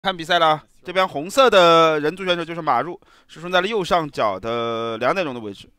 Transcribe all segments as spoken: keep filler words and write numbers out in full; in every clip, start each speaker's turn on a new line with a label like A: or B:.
A: 看比赛了，这边红色的人族选手就是马入，是顺在了右上角的两点钟的位置。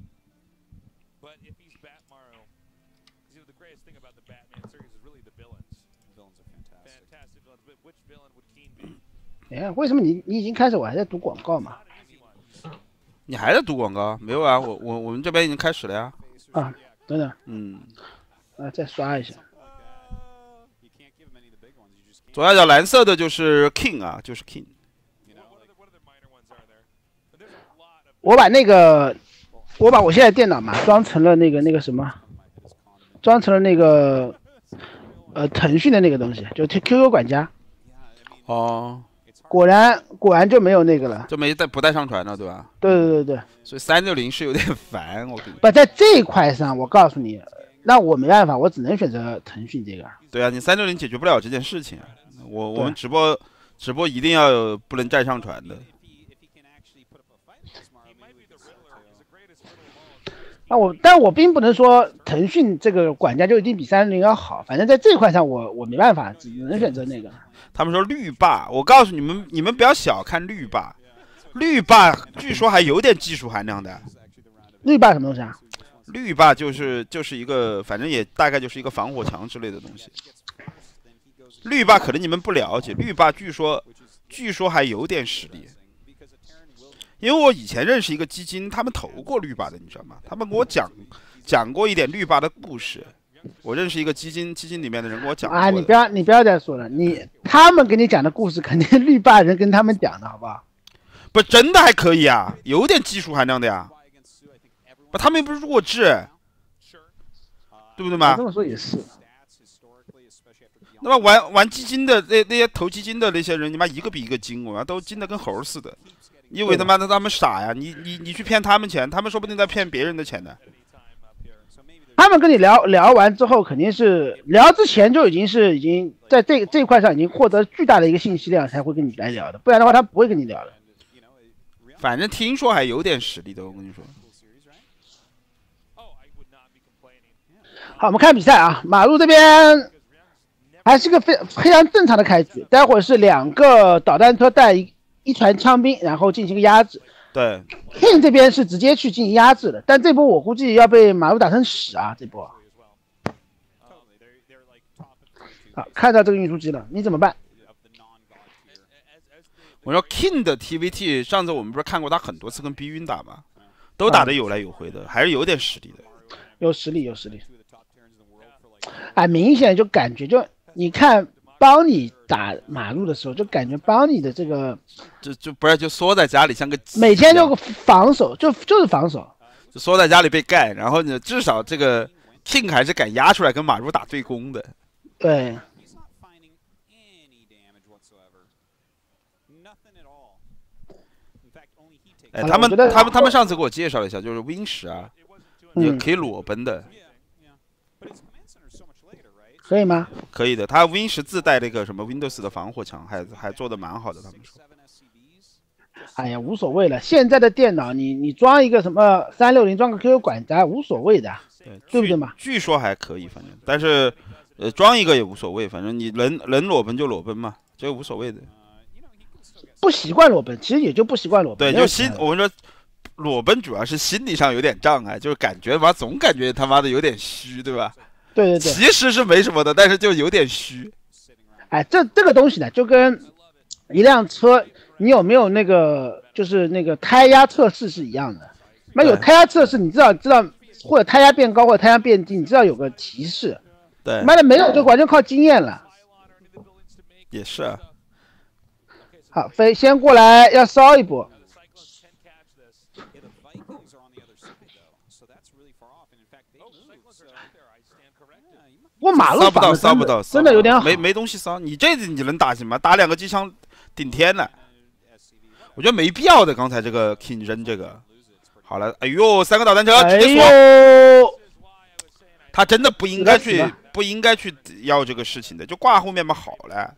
B: 哎，为什么你你已经开始，我还在读广告嘛？
A: 你还在读广告？没有啊，我我我们这边已经开始了呀。
B: 啊，等等，
A: 嗯，
B: 啊，再刷一下。
A: 左下角蓝色的就是 King 啊，就是 King。
B: 我把那个，我把我现在电脑嘛装成了那个那个什么，装成了那个呃腾讯的那个东西，就 Q Q 管家。
A: 哦。
B: 果然果然就没有那个了，
A: 就没带不带上传了，对吧？
B: 对对对对。
A: 所以三六零是有点烦，我跟你。
B: 不在这一块上，我告诉你，那我没办法，我只能选择腾讯这个。
A: 对啊，你三六零解决不了这件事情。我我们直播直播一定要有不能带上传的。
B: 那我，但我并不能说腾讯这个管家就一定比三六零要好，反正在这一块上我我没办法，只能选择那个。
A: 他们说绿霸，我告诉你们，你们不要小看绿霸，绿霸据说还有点技术含量的。
B: 绿霸什么东西啊？
A: 绿霸就是就是一个，反正也大概就是一个防火墙之类的东西。绿霸可能你们不了解，绿霸据说据说还有点实力。因为我以前认识一个基金，他们投过绿霸的，你知道吗？他们跟我讲讲过一点绿霸的故事。我认识一个基金，基金里面的人跟我讲过。
B: 啊，你不要你不要再说了，你他们给你讲的故事，肯定绿霸人跟他们讲的，好不好？
A: 不，真的还可以啊，有点技术含量的呀。不，他们又不是弱智，对不对嘛？
B: 这么说也是。
A: 那么玩玩基金的那那些投基金的那些人，你妈一个比一个精，我妈都精的跟猴似的。你以为他妈的他们傻呀？你你你去骗他们钱，他们说不定在骗别人的钱呢。
B: 他们跟你聊聊完之后，肯定是聊之前就已经是已经在这这一块上已经获得巨大的一个信息量，才会跟你来聊的，不然的话他不会跟你聊的。
A: 反正听说还有点实力的，我跟你说。
B: 好，我们看比赛啊，马路这边还是个非非常正常的开局，待会儿是两个导弹车带一一船枪兵，然后进行一个压制。
A: 对
B: ，King 这边是直接去进行压制的，但这波我估计要被马路打成屎啊！这波。好，看到这个运输机了，你怎么办？
A: 我说 King 的 T V T， 上次我们不是看过他很多次跟 B 晕打吗？都打得有来有回的，还是有点实力的。
B: 有实力，有实力。哎，明显就感觉就你看。帮你打马路的时候，就感觉帮你的这个，
A: 就就不是就缩在家里像个
B: 每天就防守，就就是防守，
A: 就缩在家里被盖，然后呢，至少这个 King 还是敢压出来跟马路打对攻的。
B: 对。
A: 哎，他们他们他们上次给我介绍了一下，就是 Win 十啊，也可以裸奔的。
B: 可以吗？
A: 可以的，它 Win 十自带那个什么 Windows 的防火墙，还还做的蛮好的，他们说。
B: 哎呀，无所谓了，现在的电脑你你装一个什么三六零，装个 Q Q 管家无所谓的，
A: 对
B: 对不对嘛？
A: 据说还可以，反正但是呃装一个也无所谓，反正你能能裸奔就裸奔嘛，这个无所谓的。
B: 不习惯裸奔，其实也就不习惯裸奔。
A: 对，就心我跟你说，裸奔主要是心理上有点障碍，就是感觉吧，总感觉他妈的有点虚，对吧？
B: 对对对，
A: 其实是没什么的，但是就有点虚。
B: 哎，这这个东西呢，就跟一辆车你有没有那个就是那个胎压测试是一样的。那有胎压测试，你知道知道，或者胎压变高或者胎压变低，你知道有个提示。
A: 对。
B: 妈的没有就完全靠经验了。
A: 也是啊。
B: 好，飞先过来要烧一波。过马路
A: 烧不到，烧不到，
B: 真的有点好。
A: 没没东西烧，你这你能打行吗？打两个机枪顶天了，我觉得没必要的。刚才这个 King 扔这个，好了，哎呦，三个导弹车直接
B: 锁，
A: 他真的不应该去，不应该去要这个事情的，就挂后面嘛，好了。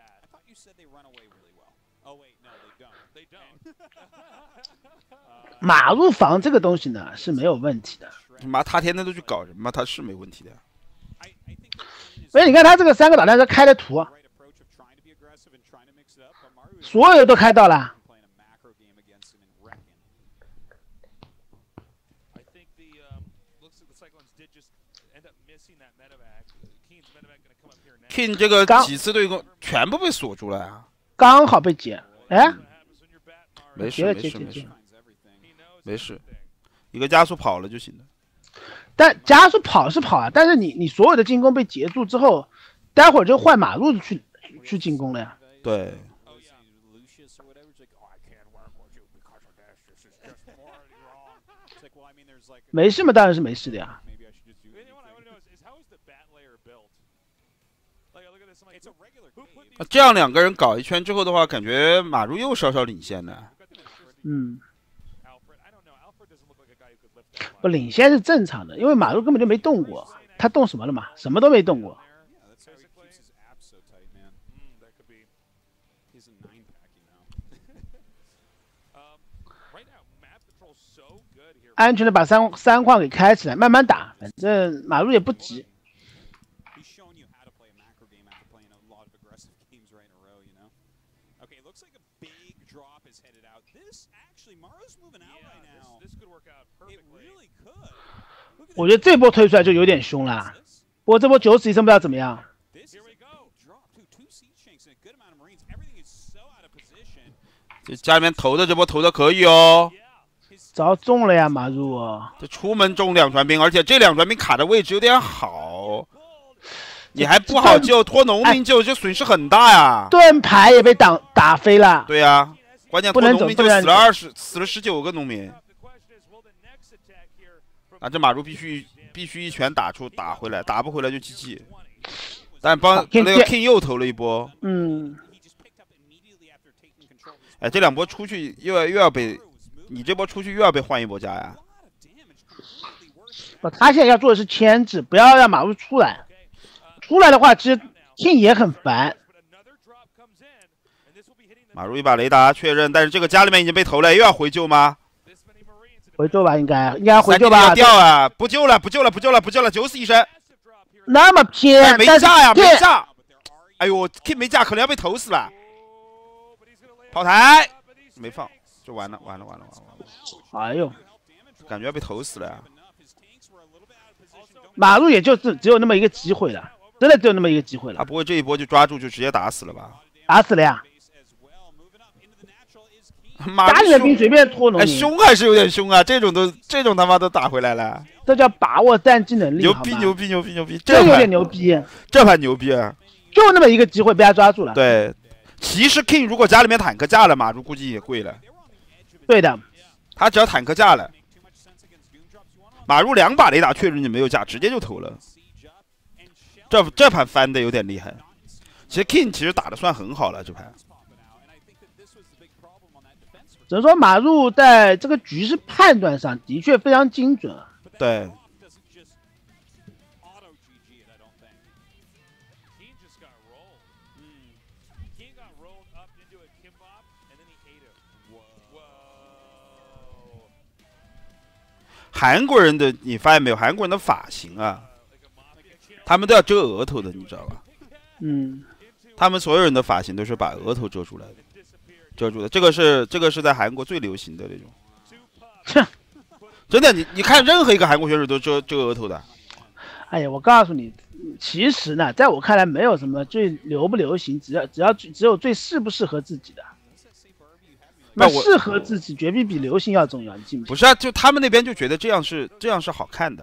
B: 马路防这个东西呢是没有问题的。
A: 妈，他天天都去搞人嘛，他是没问题的。
B: 所以你看他这个三个导弹车开的图， 所有的都开到了。
A: King 这个几次对攻全部被锁住了呀，
B: 刚好被解。哎，
A: 没事没事没事没事，一个加速跑了就行了。
B: 但加速跑是跑啊，但是你你所有的进攻被截住之后，待会儿就换马路去去进攻了呀。
A: 对。
B: 没事嘛，当然是没事的呀。
A: 这样两个人搞一圈之后的话，感觉马路又稍稍领先了。
B: 嗯，不领先是正常的，因为马路根本就没动过，他动什么了嘛？什么都没动过。安全的把三三矿给开起来，慢慢打，反正马路也不急。我觉得这波推出来就有点凶了，不过这波九死一生不知道怎么样。
A: 这家里面投的这波投的可以哦，
B: 着中了呀马入、哦，
A: 这出门中两船兵，而且这两船兵卡的位置有点好，你还不好救，拖农民救，这损失很大呀。
B: 盾牌也被挡打飞了。
A: 对呀、啊，关键拖农民就死了二十，死了十九个农民。啊，这马入必须必须一拳打出打回来，打不回来就 G G。但帮那个 King 又投了一波，
B: 嗯，
A: 哎，这两波出去又要又要被你这波出去又要被换一波家呀。
B: 不，他现在要做的是牵制，不要让马入出来。出来的话，其实 King 也很烦。
A: 马入一把雷达确认，但是这个家里面已经被投了，又要回救吗？
B: 回救吧，应该应该回救吧。
A: 要掉啊！不救了，不救了，不救了，不救了，九死一生。
B: 那么偏，
A: 哎、没炸呀，没炸。哎呦 ，King 没炸，可能要被投死了。炮台没放，就完了，完了，完了，完了，完了。
B: 哎呦，
A: 感觉要被投死了呀。
B: 马路也就只只有那么一个机会了，真的只有那么一个机会了。
A: 啊，不会这一波就抓住就直接打死了吧？
B: 打死了呀。
A: 家
B: 里的兵随便拖农民，
A: 哎，凶还是有点凶啊！这种都这种他妈都打回来了，
B: 这叫把握战机能力。
A: 牛逼牛逼牛逼牛逼！
B: 这有点牛逼，
A: 这盘牛逼啊！
B: 就那么一个机会被他抓住了。
A: 对，其实 King 如果家里面坦克架了，马入估计也跪了。
B: 对的，
A: 他只要坦克架了，马入两把雷达确认你没有架，直接就投了。这这盘翻的有点厉害。其实 King 其实打的算很好了，这盘。
B: 只能说马入在这个局势判断上的确非常精准啊。
A: 对。韩国人的你发现没有？韩国人的发型啊，他们都要遮额头的，你知道吧？
B: 嗯。
A: 他们所有人的发型都是把额头遮出来的。遮住的，这个是这个是在韩国最流行的那种，真的，你你看任何一个韩国选手都遮遮额头的。
B: 哎呀，我告诉你，其实呢，在我看来，没有什么最流不流行，只要只要只有最适不适合自己的。那适合自己绝比比流行要重要，你信不信？
A: 不是啊，就他们那边就觉得这样是这样是好看的。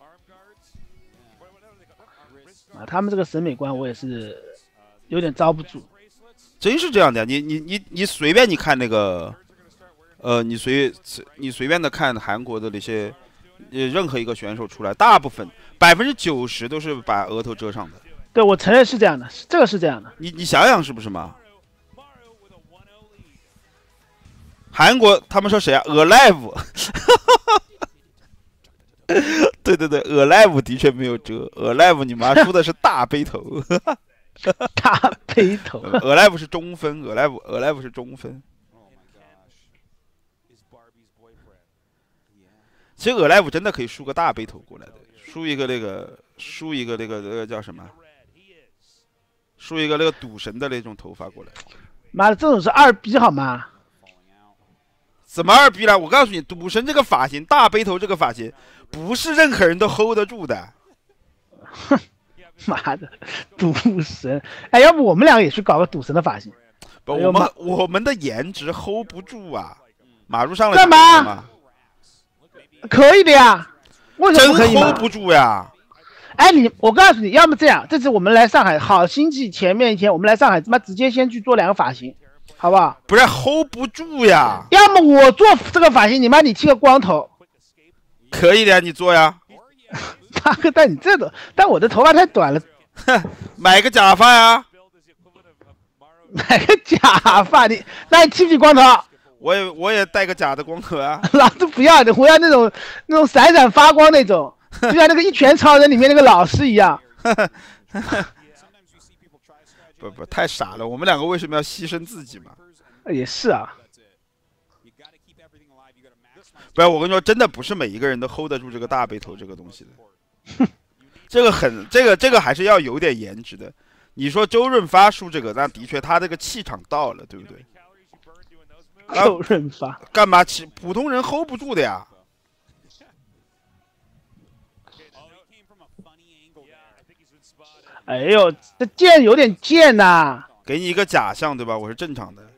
B: 啊，他们这个审美观我也是有点遭不住。
A: 真是这样的，你你你你随便你看那个，呃，你随你随便的看韩国的那些，呃，任何一个选手出来，大部分百分之九十都是把额头遮上的。
B: 对，我承认是这样的，这个是这样的。
A: 你你想想是不是嘛？韩国他们说谁啊 ？Alive， 对对对 ，Alive 的确没有遮 ，Alive 你妈出的是大背头。
B: 大背头
A: ，Alive 是中分 ，Alive Alive 是中分。其实 Alive 真的可以梳个大背头过来的，梳一个那个，梳一个那个那个叫什么？梳一个那个赌神的那种头发过来。
B: 妈的，这种是二逼好吗？
A: 怎么二逼了？我告诉你，赌神这个发型，大背头这个发型，不是任何人都 hold 得住的。
B: 哼，妈的，赌神！哎，要不我们两个也去搞个赌神的发型？
A: 不，我们我们的颜值 hold 不住啊！马路上了
B: 干嘛？可以的呀，为什么不可以
A: 真 hold 不住呀！
B: 哎，你，我告诉你，要么这样，这次我们来上海，好星期前面一天，我们来上海，他妈直接先去做两个发型，好不好？
A: 不是 hold 不住呀。
B: 要么我做这个发型，你妈你剃个光头，
A: 可以的呀，你做呀。
B: 大哥，但你这个，但我的头发太短了，
A: 哼，买个假发呀。
B: 买个假发，你那你剃不剃光头？
A: 我也我也戴个假的光头啊。
B: 老子不要的，我要那种那种闪闪发光那种。就像那个《一拳超人》里面那个老师一样，
A: 不不，太傻了！我们两个为什么要牺牲自己嘛？
B: 也是啊。
A: 不是，我跟你说，真的不是每一个人都 hold 得住这个大背头这个东西的。这个很，这个这个还是要有点颜值的。你说周润发梳这个，那的确他这个气场到了，对不对？
B: 周润发
A: 干嘛？其普通人 hold 不住的呀。
B: 哎呦，这贱有点贱呐、啊！
A: 给你一个假象，对吧？我是正常的。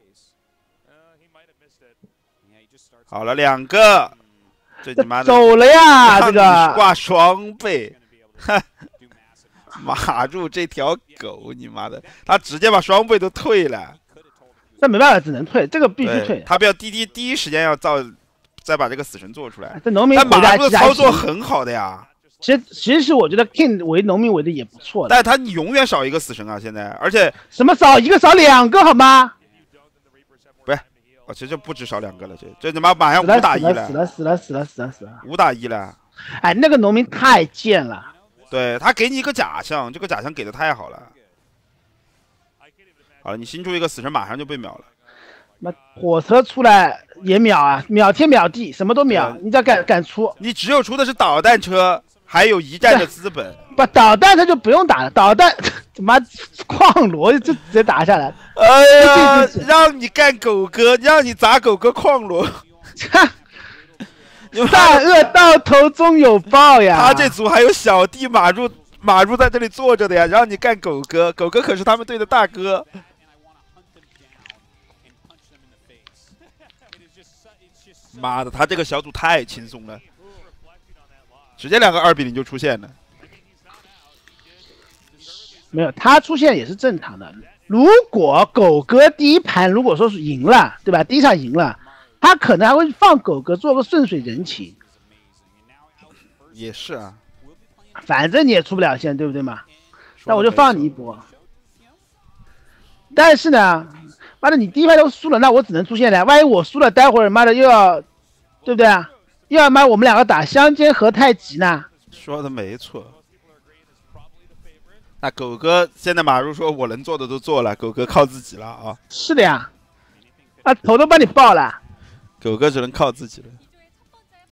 A: 好了，两个，这你妈的
B: 走了呀！这个
A: 挂双倍，哈，马入这条狗，你妈的，他直接把双倍都退了。
B: 那没办法，只能退，这个必须退。
A: 他不要滴滴第一时间要造，再把这个死神做出来。
B: 这农民，
A: 但马入的操作很好的呀。
B: 其实，其实我觉得 King 围农民围的也不错的，
A: 但是他永远少一个死神啊！现在，而且
B: 什么少一个少两个好吗？
A: 不是，哦，其实就不止少两个了，这这他妈马上五打一了，
B: 死了死了死了死了死了，
A: 五打一了。
B: 哎，那个农民太贱了。
A: 对他给你一个假象，这个假象给的太好了。好了，你新出一个死神，马上就被秒了。
B: 那火车出来也秒啊，秒天秒地，什么都秒，你只要敢敢出，
A: 你只有出的是导弹车。还有一战的资本，
B: 不导弹他就不用打了，导弹他妈矿罗就直接打下来。
A: 哎呀，让你干狗哥，让你砸狗哥矿罗，
B: 善恶到头终有报呀！
A: 他这组还有小弟马入，马入在这里坐着的呀，让你干狗哥，狗哥可是他们队的大哥。妈的，他这个小组太轻松了。直接两个二比零就出现了，
B: 没有他出现也是正常的。如果狗哥第一盘如果说是赢了，对吧？第一场赢了，他可能还会放狗哥做个顺水人情。
A: 也是啊，
B: 反正你也出不了线，对不对嘛？那我就放你一波。但是呢，妈的，你第一盘都输了，那我只能出线了。万一我输了，待会儿妈的又要，对不对啊？要么我们两个打相煎何太急呢？
A: 说的没错。那狗哥现在马入说我能做的都做了，狗哥靠自己了啊。
B: 是的呀，啊头都帮你爆了。
A: 狗哥只能靠自己了。